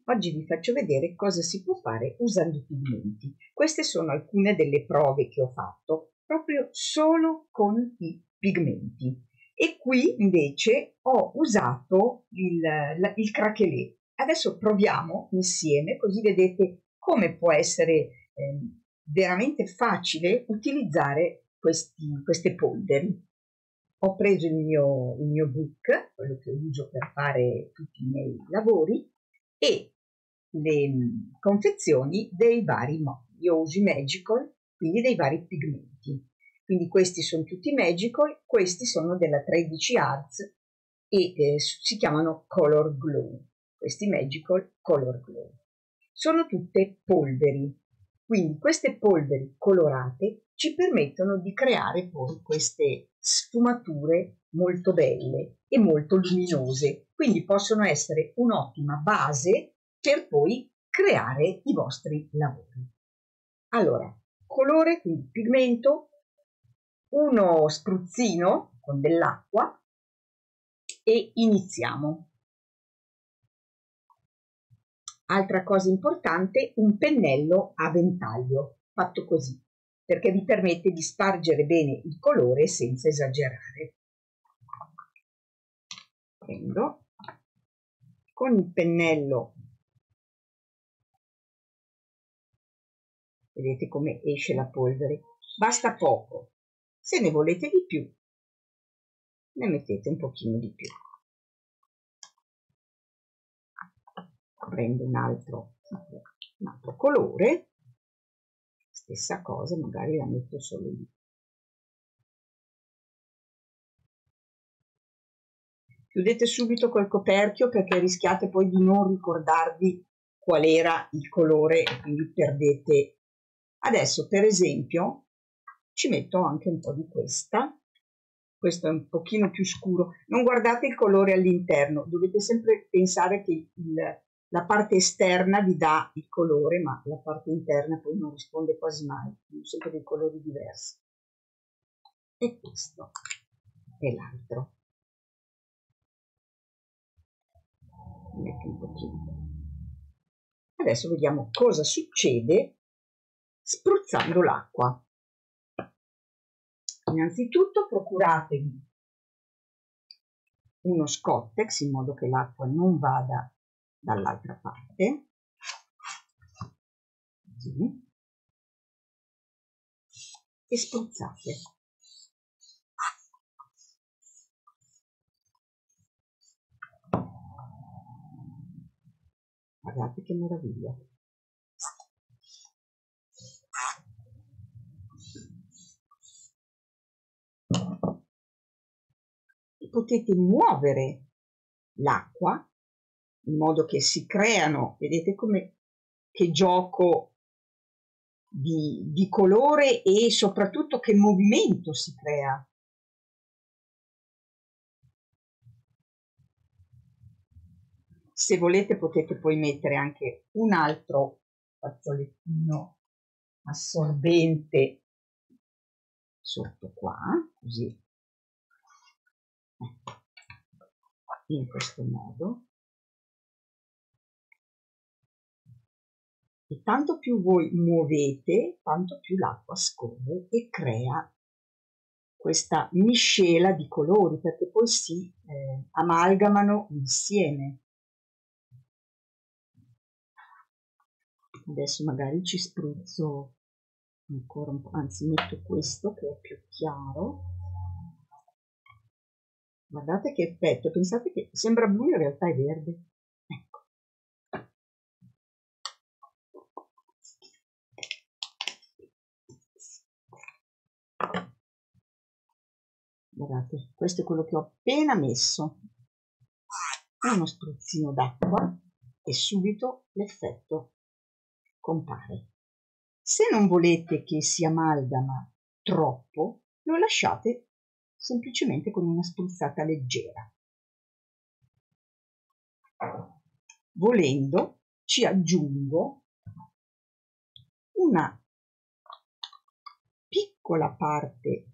Oggi vi faccio vedere cosa si può fare usando i pigmenti. Queste sono alcune delle prove che ho fatto proprio solo con i pigmenti. E qui invece ho usato il craquelé. Adesso proviamo insieme, così vedete come può essere veramente facile utilizzare queste polveri. Ho preso il mio book, quello che uso per fare tutti i miei lavori, e le confezioni dei vari modi. Io uso i Magical, quindi dei vari pigmenti. Quindi questi sono tutti Magical, questi sono della 13 Arts e si chiamano Color Glow. Questi Magical Color Glow. Sono tutte polveri, quindi queste polveri colorate ci permettono di creare poi queste sfumature molto belle e molto luminose, quindi possono essere un'ottima base per poi creare i vostri lavori. Allora, colore, quindi pigmento, uno spruzzino con dell'acqua e iniziamo. Altra cosa importante, un pennello a ventaglio, fatto così, perché vi permette di spargere bene il colore senza esagerare. Prendo con il pennello, vedete come esce la polvere, basta poco, se ne volete di più ne mettete un pochino di più. Prendo un altro colore, stessa cosa, magari la metto solo lì. Chiudete subito col coperchio perché rischiate poi di non ricordarvi qual era il colore e quindi perdete. Adesso per esempio ci metto anche un po' di questa, questo è un pochino più scuro, non guardate il colore all'interno, dovete sempre pensare che la parte esterna vi dà il colore, ma la parte interna poi non risponde quasi mai, sono sempre dei colori diversi. E questo è l'altro. Metto un pochino. Adesso vediamo cosa succede spruzzando l'acqua. Innanzitutto procuratevi uno Scottex in modo che l'acqua non vada dall'altra parte. Così. E spruzzate. Guardate che meraviglia. E potete muovere l'acqua in modo che si creano, vedete come che gioco di colore e soprattutto che movimento si crea. Se volete potete poi mettere anche un altro fazzolettino assorbente sotto qua, così, in questo modo. E tanto più voi muovete, tanto più l'acqua scorre e crea questa miscela di colori, perché poi si amalgamano insieme. Adesso magari ci spruzzo ancora un po', anzi metto questo che è più chiaro. Guardate che effetto, pensate che sembra blu, in realtà è verde. Ecco. Guardate, questo è quello che ho appena messo. Uno spruzzino d'acqua e subito l'effetto compare. Se non volete che si amalgama troppo, lo lasciate semplicemente con una spruzzata leggera. Volendo, ci aggiungo una piccola parte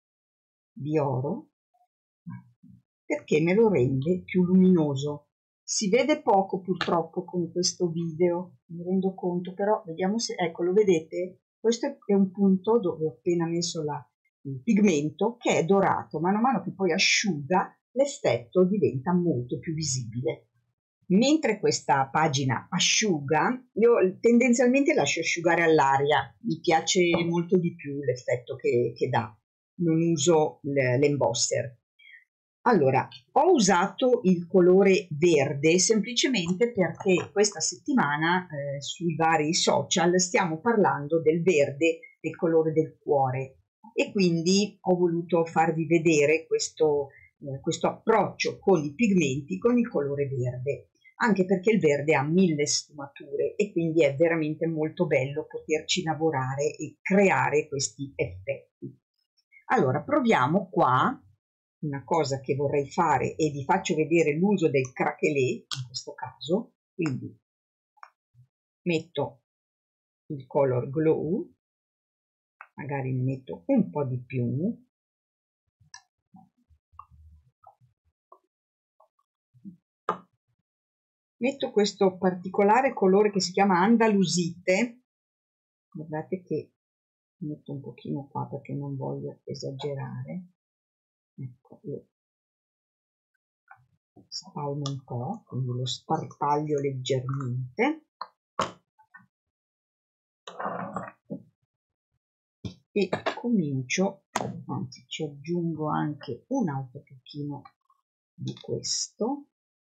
di oro perché me lo rende più luminoso. Si vede poco purtroppo con questo video, mi rendo conto, però vediamo se, ecco, lo vedete? Questo è un punto dove ho appena messo il pigmento che è dorato, mano a mano che poi asciuga l'effetto diventa molto più visibile. Mentre questa pagina asciuga, io tendenzialmente lascio asciugare all'aria, mi piace molto di più l'effetto che dà, non uso l'embosser. Allora, ho usato il colore verde semplicemente perché questa settimana sui vari social stiamo parlando del verde, del colore del cuore, e quindi ho voluto farvi vedere questo approccio con i pigmenti con il colore verde, anche perché il verde ha 1000 sfumature e quindi è veramente molto bello poterci lavorare e creare questi effetti. Allora, proviamo qua. Una cosa che vorrei fare e vi faccio vedere l'uso del craquelé in questo caso, quindi metto il color glow, magari ne metto un po' di più, metto questo particolare colore che si chiama andalusite, guardate che metto un pochino qua perché non voglio esagerare, ecco, io spalmo un po', quindi lo sparpaglio leggermente e comincio, anzi ci aggiungo anche un altro pochino di questo,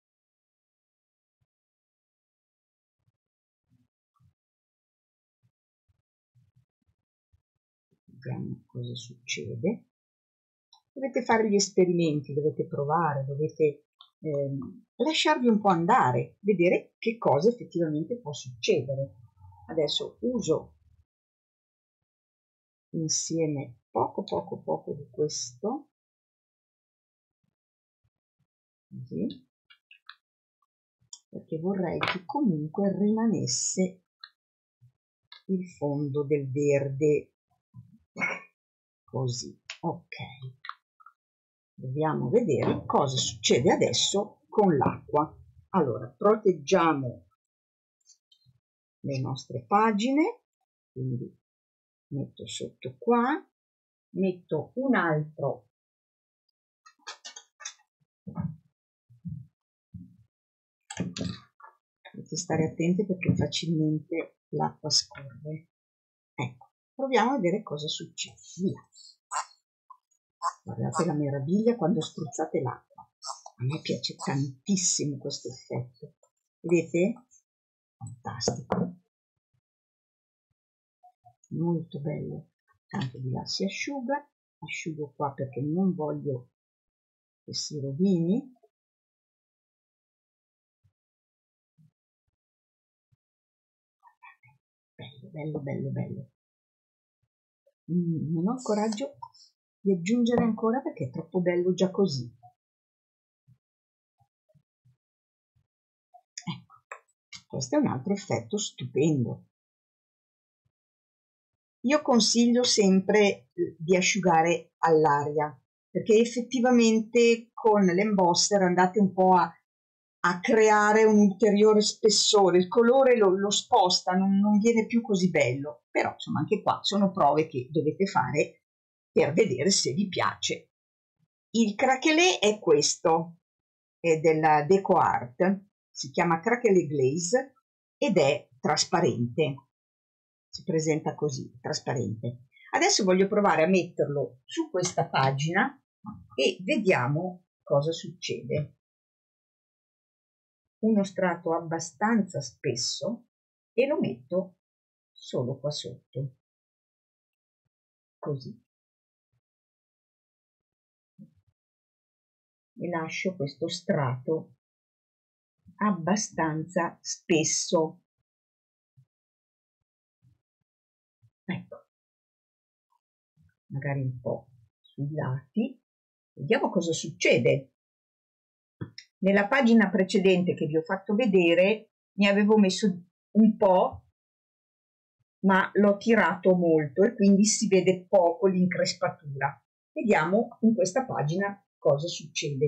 vediamo cosa succede. Dovete fare gli esperimenti, dovete provare, dovete lasciarvi un po' andare, vedere che cosa effettivamente può succedere. Adesso uso insieme poco di questo, così, perché vorrei che comunque rimanesse il fondo del verde, così, ok. Dobbiamo vedere cosa succede adesso con l'acqua. Allora, proteggiamo le nostre pagine, quindi metto sotto qua, metto un altro dovete stare attenti perché facilmente l'acqua scorre. Ecco, proviamo a vedere cosa succede. Via. Guardate la meraviglia quando spruzzate l'acqua. A me piace tantissimo questo effetto. Vedete? Fantastico. Molto bello. Tanto di là si asciuga. Asciugo qua perché non voglio che si rovini. Bello. Non ho il coraggio di aggiungere ancora perché è troppo bello già così. Ecco, questo è un altro effetto stupendo. Io consiglio sempre di asciugare all'aria perché effettivamente con l'embosser andate un po' a creare un ulteriore spessore, il colore lo sposta, non viene più così bello, però insomma anche qua sono prove che dovete fare per vedere se vi piace. Il craquelé è questo, è della Deco Art, si chiama Craquelé Glaze ed è trasparente, si presenta così, trasparente. Adesso voglio provare a metterlo su questa pagina e vediamo cosa succede. Uno strato abbastanza spesso e lo metto solo qua sotto, così. E lascio questo strato abbastanza spesso. Ecco, magari un po' sui lati. Vediamo cosa succede. Nella pagina precedente che vi ho fatto vedere ne avevo messo un po', ma l'ho tirato molto e quindi si vede poco l'increspatura. Vediamo in questa pagina cosa succede.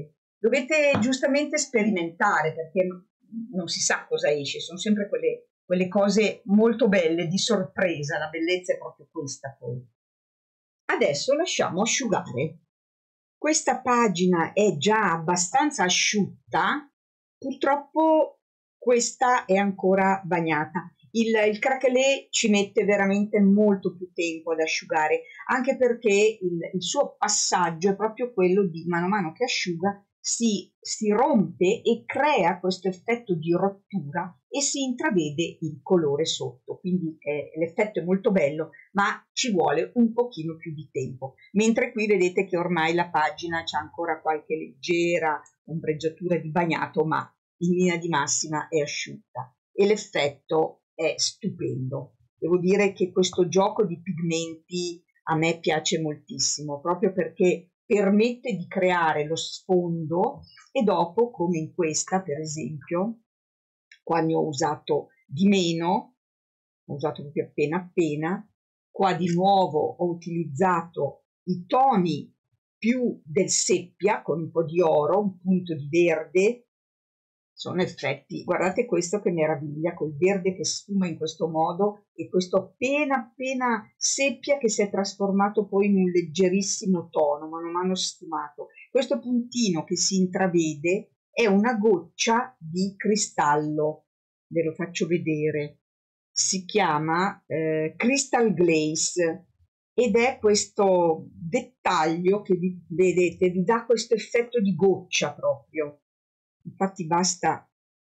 Dovete giustamente sperimentare perché non si sa cosa esce, sono sempre quelle cose molto belle di sorpresa, la bellezza è proprio questa poi. Adesso lasciamo asciugare. Questa pagina è già abbastanza asciutta, purtroppo questa è ancora bagnata. Il craquelé ci mette veramente molto più tempo ad asciugare, anche perché il suo passaggio è proprio quello di mano a mano che asciuga si rompe e crea questo effetto di rottura e si intravede il colore sotto, quindi l'effetto è molto bello, ma ci vuole un pochino più di tempo, mentre qui vedete che ormai la pagina c'ha ancora qualche leggera ombreggiatura di bagnato, ma in linea di massima è asciutta e l'effetto è stupendo. Devo dire che questo gioco di pigmenti a me piace moltissimo, proprio perché permette di creare lo sfondo e dopo, come in questa per esempio, qua ne ho usato di meno, ho usato proprio appena, qua di nuovo ho utilizzato i toni più del seppia con un po' di oro, un punto di verde, sono effetti, guardate questo che meraviglia, col verde che sfuma in questo modo e questo appena seppia che si è trasformato poi in un leggerissimo tono, man mano sfumato. Questo puntino che si intravede è una goccia di cristallo, ve lo faccio vedere, si chiama Crystal Glaze ed è questo dettaglio che vedete, vi dà questo effetto di goccia proprio. Infatti basta,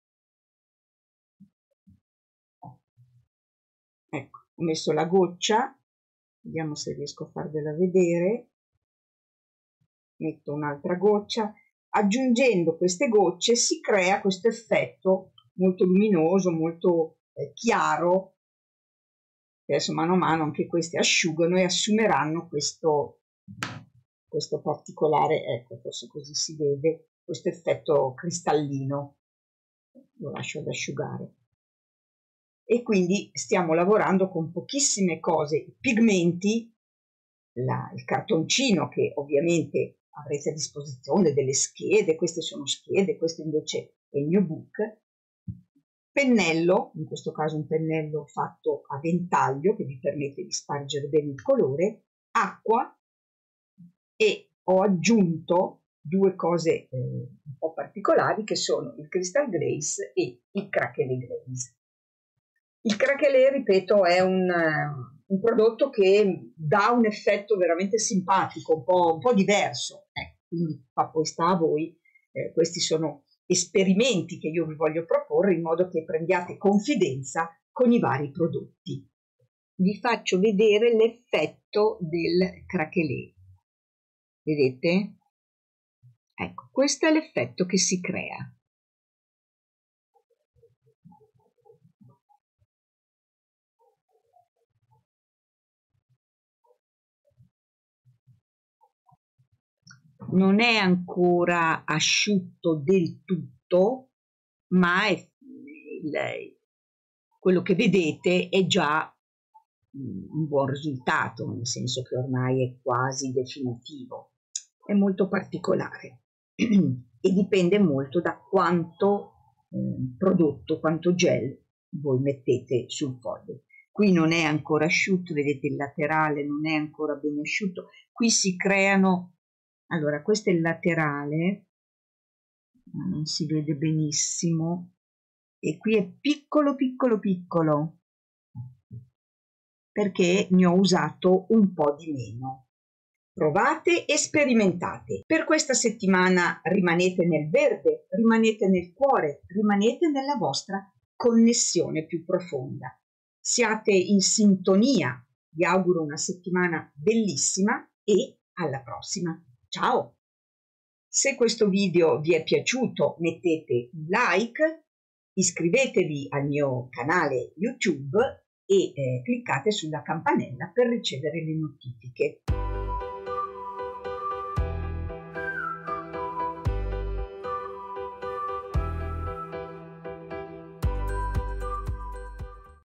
ecco, ho messo la goccia, vediamo se riesco a farvela vedere, metto un'altra goccia, aggiungendo queste gocce si crea questo effetto molto luminoso, molto chiaro, adesso mano a mano anche queste asciugano e assumeranno questo particolare, ecco, forse così si vede, questo effetto cristallino. Lo lascio ad asciugare e quindi stiamo lavorando con pochissime cose, i pigmenti, il cartoncino che ovviamente avrete a disposizione, delle schede, queste sono schede, questo invece è il mio book, pennello, in questo caso un pennello fatto a ventaglio che vi permette di spargere bene il colore, acqua e ho aggiunto due cose un po' particolari che sono il Crystal Glaze e il Craquelé Glaze. Il Craquelé, ripeto, è un prodotto che dà un effetto veramente simpatico, un po' diverso, quindi poi sta a voi, questi sono esperimenti che io vi voglio proporre in modo che prendiate confidenza con i vari prodotti. Vi faccio vedere l'effetto del Craquelé. Vedete? Ecco, questo è l'effetto che si crea. Non è ancora asciutto del tutto, ma quello che vedete è già un buon risultato, nel senso che ormai è quasi definitivo. È molto particolare e dipende molto da quanto prodotto, quanto gel voi mettete sul foglio. Qui non è ancora asciutto, vedete il laterale non è ancora ben asciutto, qui si creano, allora questo è il laterale, non si vede benissimo, e qui è piccolo perché ne ho usato un po' di meno. Provate e sperimentate. Per questa settimana rimanete nel verde, rimanete nel cuore, rimanete nella vostra connessione più profonda. Siate in sintonia. Vi auguro una settimana bellissima e alla prossima. Ciao! Se questo video vi è piaciuto mettete un like, iscrivetevi al mio canale YouTube e cliccate sulla campanella per ricevere le notifiche.